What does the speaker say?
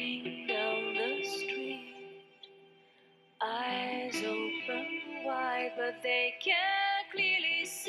Walking down the street, eyes open wide, but they can't clearly